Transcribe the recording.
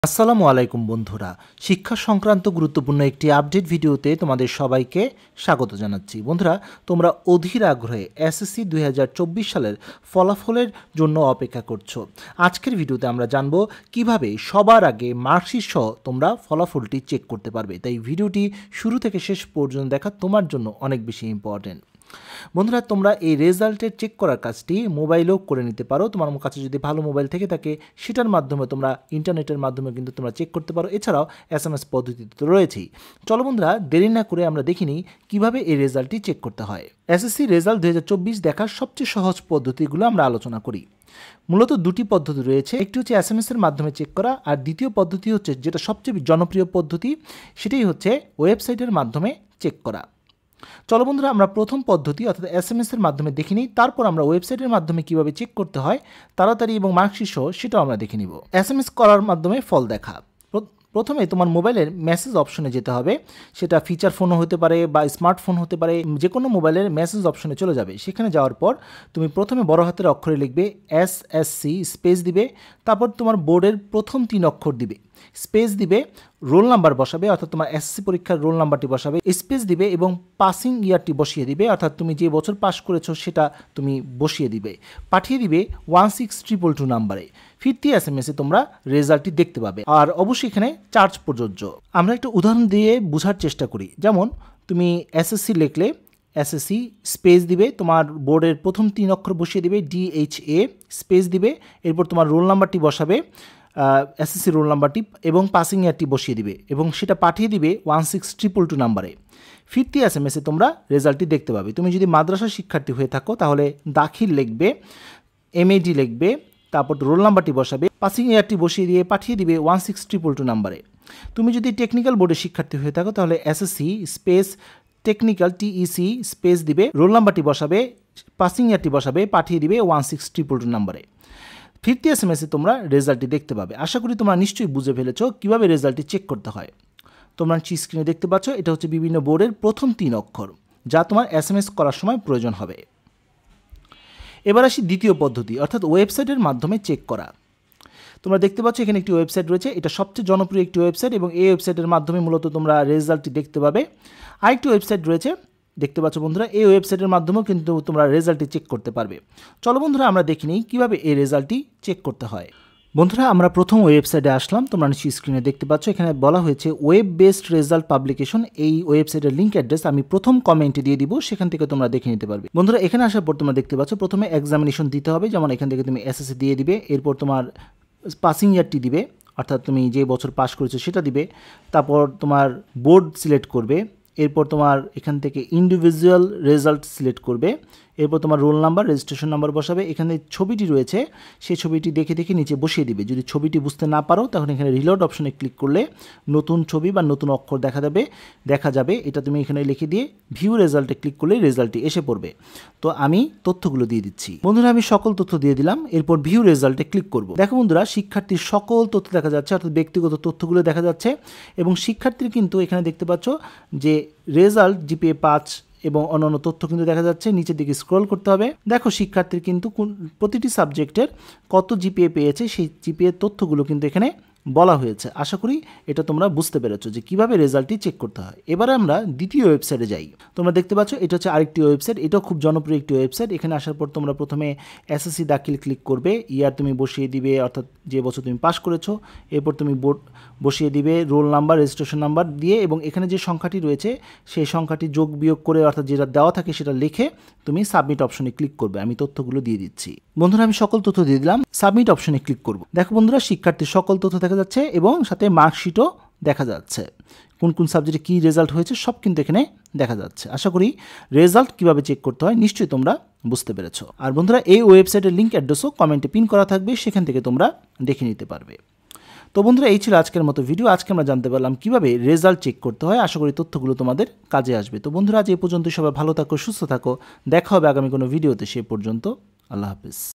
আসসালামু আলাইকুম বন্ধুরা, শিক্ষা সংক্রান্ত গুরুত্বপূর্ণ একটি আপডেট ভিডিওতে তোমাদের সবাইকে স্বাগত জানাচ্ছি। বন্ধুরা, তোমরা অধীর আগ্রহে এসএসসি 2024 সালের ফলাফলের জন্য অপেক্ষা করছো। আজকের ভিডিওতে আমরা জানব কিভাবে সবার আগে মার্কশিট সহ তোমরা ফলাফলটি চেক করতে পারবে। তাই ভিডিওটি শুরু থেকে শেষ পর্যন্ত দেখা তোমার জন্য অনেক বেশি ইম্পর্টেন্ট। বন্ধুরা, তোমরা এই রেজাল্টের চেক করার কাজটি মোবাইলেও করে নিতে পারো। তোমার কাছে যদি ভালো মোবাইল থেকে থাকে সেটার মাধ্যমে তোমরা ইন্টারনেটের মাধ্যমে কিন্তু তোমরা চেক করতে পারো। এছাড়াও SMS পদ্ধতি তো রয়েছেই। চলো বন্ধুরা, দেরি না করে আমরা দেখে নিই কীভাবে এই রেজাল্টটি চেক করতে হয়। এসএসসি রেজাল্ট 2024 দেখার সবচেয়ে সহজ পদ্ধতিগুলো আমরা আলোচনা করি। মূলত দুটি পদ্ধতি রয়েছে, একটি হচ্ছে SMS এর মাধ্যমে চেক করা, আর দ্বিতীয় পদ্ধতি হচ্ছে যেটা সবচেয়ে জনপ্রিয় পদ্ধতি, সেটাই হচ্ছে ওয়েবসাইটের মাধ্যমে চেক করা। চলো বন্ধুরা, আমরা প্রথম পদ্ধতি অর্থাৎ SMS এর মাধ্যমে দেখে নিই, তারপর আমরা ওয়েবসাইটের মাধ্যমে কিভাবে চেক করতে হয় তাড়াতাড়ি এবং মার্কশিট সহ সেটাও আমরা দেখে নিব। SMS করার মাধ্যমে ফল দেখা। প্রথমে তোমার মোবাইলের মেসেজ অপশনে যেতে হবে। সেটা ফিচার ফোনও হতে পারে বা স্মার্টফোন হতে পারে, যে কোনো মোবাইলের মেসেজ অপশনে চলে যাবে। সেখানে যাওয়ার পর তুমি প্রথমে বড় হাতের অক্ষরে লিখবে SSC, স্পেস দিবে, তারপর তোমার বোর্ডের প্রথম 3 অক্ষর দিবে, স্পেস দিবে, রোল নাম্বার বসাবে অর্থাৎ তোমার এসএসসি পরীক্ষার রোল নাম্বারটি বসাবে, স্পেস দিবে এবং পাসিং ইয়ারটি বসিয়ে দিবে অর্থাৎ তুমি যে বছর পাস করেছো সেটা তুমি বসিয়ে দিবে, পাঠিয়ে দিবে 16222 নাম্বারে। ফিরতি SMS-এ তোমরা রেজাল্টটি দেখতে পাবে। আর অবশ্যই এখানে চার্জ প্রযোজ্য। আমরা একটা উদাহরণ দিয়ে বোঝার চেষ্টা করি। যেমন তুমি SSC লিখলে SSC স্পেস দিবে, তোমার বোর্ডের প্রথম 3 অক্ষর বসিয়ে দিবে DHA, স্পেস দিবে, এরপর তোমার রোল নাম্বারটি বসাবে, SSC রোল নাম্বারটি এবং পাসিং ইয়ারটি বসিয়ে দিবে এবং সেটা পাঠিয়ে দিবে 16222 নাম্বারে। ফিরতি SMS-এ তোমরা রেজাল্টটি দেখতে পাবে। তুমি যদি মাদ্রাসা শিক্ষার্থী হয়ে থাকো তাহলে দাখিল লিখবে, MAD লিখবে, তারপর রোল নাম্বারটি বসাবে, পাসিং ইয়ারটি বসিয়ে দিয়ে পাঠিয়ে দিবে 16222 নাম্বারে। তুমি যদি টেকনিক্যাল বোর্ডের শিক্ষার্থী হয়ে থাকো তাহলে SSC space technical TEC space দিবে, রোল নাম্বারটি বসাবে, পাসিং ইয়ারটি বসাবে, পাঠিয়ে দিবে 16222 নাম্বারে। ফিরতি SMS-এ তোমরা রেজাল্টটি দেখতে পাবে। আশা করি তোমরা নিশ্চয়ই বুঝে ফেলেছো কীভাবে রেজাল্টটি চেক করতে হয়। তোমরা স্ক্রিনে দেখতে পাচ্ছ, এটা হচ্ছে বিভিন্ন বোর্ডের প্রথম 3 অক্ষর যা তোমার SMS করার সময় প্রয়োজন হবে। এবার আসি দ্বিতীয় পদ্ধতি অর্থাৎ ওয়েবসাইটের মাধ্যমে চেক করা। তোমরা দেখতে পাচ্ছ এখানে একটি ওয়েবসাইট রয়েছে, এটা সবচেয়ে জনপ্রিয় একটি ওয়েবসাইট এবং এই ওয়েবসাইটের মাধ্যমে মূলত তোমরা রেজাল্টটি দেখতে পাবে। আরেকটি ওয়েবসাইট রয়েছে, দেখতে পাচ্ছ বন্ধুরা, এই ওয়েবসাইটের মাধ্যমেও কিন্তু তোমরা রেজাল্টটি চেক করতে পারবে। চলো বন্ধুরা, আমরা দেখে নিই কীভাবে এই রেজাল্টটি চেক করতে হয়। বন্ধুরা, আমরা প্রথম ওয়েবসাইটে আসলাম। তোমরা নিশ্চয়ই স্ক্রিনে দেখতে পাচ্ছ এখানে বলা হয়েছে ওয়েব বেসড রেজাল্ট পাবলিকেশন। এই ওয়েবসাইটের লিঙ্ক অ্যাড্রেস আমি প্রথম কমেন্টে দিয়ে দিব, সেখান থেকে তোমরা দেখে নিতে পারবে। বন্ধুরা, এখানে আসার পর তোমরা দেখতে পাচ্ছ প্রথমে এক্সামিনেশন দিতে হবে, যেমন এখান থেকে তুমি SSC দিয়ে দিবে, এরপর তোমার পাসিং ইয়ারটি দিবে অর্থাৎ তুমি যে বছর পাস করেছো সেটা দিবে, তারপর তোমার বোর্ড সিলেক্ট করবে, এরপর তোমার এখান থেকে ইন্ডিভিজুয়াল রেজাল্ট সিলেক্ট করবে, এরপর তোমার রোল নাম্বার, রেজিস্ট্রেশন নাম্বার বসাবে। এখানে ছবিটি রয়েছে, সেই ছবিটি দেখে দেখে নিচে বসিয়ে দিবে। যদি ছবিটি বুঝতে না পারো তখন এখানে রিলোড অপশনে ক্লিক করলে নতুন ছবি বা নতুন অক্ষর দেখা যাবে। এটা তুমি এখানে লিখে দিয়ে ভিউ রেজাল্টে ক্লিক করলে রেজাল্টটি এসে পড়বে। তো আমি তথ্যগুলো দিয়ে দিচ্ছি। বন্ধুরা, আমি সকল তথ্য দিয়ে দিলাম, এরপর ভিউ রেজাল্টে ক্লিক করব। দেখো বন্ধুরা, শিক্ষার্থীর সকল তথ্য দেখা যাচ্ছে অর্থাৎ ব্যক্তিগত তথ্যগুলো দেখা যাচ্ছে এবং শিক্ষার্থীর কিন্তু এখানে দেখতে পাচ্ছ যে রেজাল্ট GPA 5 এবং অন্যান্য তথ্য কিন্তু দেখা যাচ্ছে। নিচের দিকে স্ক্রল করতে হবে। দেখো শিক্ষার্থীর কিন্তু প্রতিটি সাবজেক্টের কত GPA পেয়েছে সেই GPA তথ্যগুলো কিন্তু এখানে বলা হয়েছে। আশা করি এটা তোমরা বুঝতে পেরেছো যে কিভাবে রেজাল্টটি চেক করতে হয়। এবারে আমরা দ্বিতীয় ওয়েবসাইটে যাই। তোমরা দেখতে পাচ্ছ এটা হচ্ছে আরেকটি ওয়েবসাইট, এটাও খুব জনপ্রিয় একটি ওয়েবসাইট। এখানে আসার পর তোমরা প্রথমে SSC দাখিল ক্লিক করবে, ইয়ার তুমি বসিয়ে দিবে অর্থাৎ যে বছর তুমি পাস করেছো, এরপর তুমি বোর্ড বসিয়ে দিবে, রোল নাম্বার, রেজিস্ট্রেশন নাম্বার দিয়ে এবং এখানে যে সংখ্যাটি রয়েছে সেই সংখ্যাটি যোগ বিয়োগ করে অর্থাৎ যেটা দেওয়া থাকে সেটা লিখে তুমি সাবমিট অপশনে ক্লিক করবে। আমি তথ্যগুলো দিয়ে দিচ্ছি। বন্ধুরা, আমি সকল তথ্য দিয়ে দিলাম, সাবমিট অপশনে ক্লিক করব। দেখো বন্ধুরা, শিক্ষার্থীর সকল তথ্য দেখা যাচ্ছে এবং সাথে মার্কশিটও দেখা যাচ্ছে। কোন কোন সাবজেক্টে কী রেজাল্ট হয়েছে সব কিন্তু এখানে দেখা যাচ্ছে। আশা করি রেজাল্ট কীভাবে চেক করতে হয় নিশ্চয়ই তোমরা বুঝতে পেরেছো। আর বন্ধুরা, এই ওয়েবসাইটের লিঙ্ক অ্যাড্রেসও কমেন্টে পিন করা থাকবে, সেখান থেকে তোমরা দেখে নিতে পারবে। তো বন্ধুরা, এই ছিল আজকের মতো ভিডিও। আজকে আমরা জানতে পারলাম কীভাবে রেজাল্ট চেক করতে হয়। আশা করি তথ্যগুলো তোমাদের কাজে আসবে। তো বন্ধুরা, আজ এই পর্যন্ত, সবাই ভালো থাকো, সুস্থ থাকো। দেখা হবে আগামী কোনো ভিডিওতে। সে পর্যন্ত আল্লাহ হাফিজ।